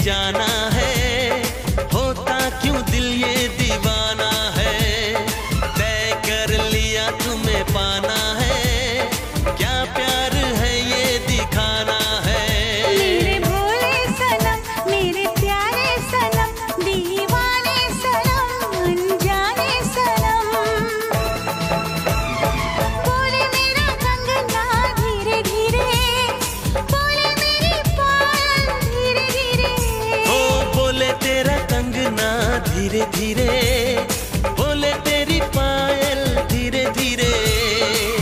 जाना है, होता क्यों दिल ये दीवाना है। तय कर लिया तुम्हें पाना है, क्या प्यार है ये दिखाना है। मेरे भोले सनम, मेरे प्यारे सनम, दीवाने सनम, अनजाने सनम। बोले मेरा कंगना धीरे धीरे, बोले मेरी पायल धीरे धीरे। ओ बोले तेरा कंगना धीरे धीरे,